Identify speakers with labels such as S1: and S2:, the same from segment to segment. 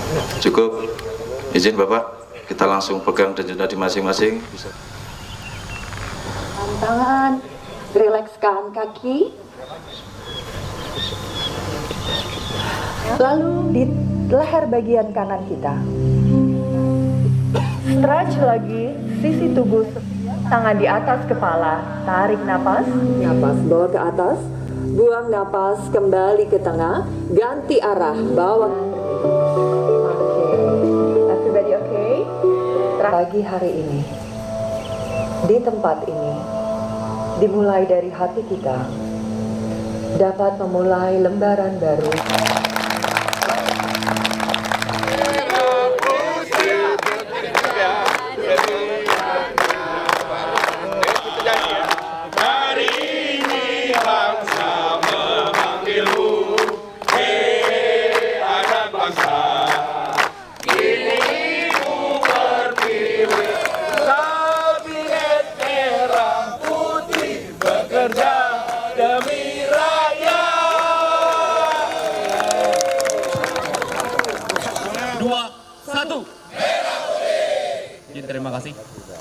S1: Cukup. Izin Bapak, kita langsung pegang denyut nadi masing-masing.
S2: Tangan, rilekskan kaki. Lalu di leher bagian kanan kita. Stretch lagi sisi tubuh, tangan di atas kepala. Tarik napas, napas bawa ke atas. Buang napas kembali ke tengah. Ganti arah, bawa. Everybody okay? Pagi hari ini, di tempat ini, dimulai dari hati kita, dapat memulai lembaran baru.
S3: Terima kasih.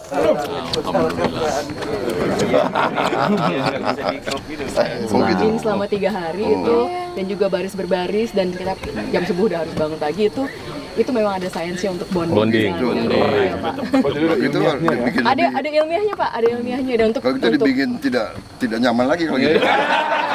S4: Jogging selama 3 hari itu, dan juga baris berbaris, dan kita jam subuh udah harus bangun pagi itu memang ada sainsnya untuk bonding. Ya, Pak.
S5: Itu dibikin
S4: Ada ilmiahnya Pak, ada ilmiahnya dan untuk
S5: kalau kita dibikin tidak nyaman lagi kalau gitu.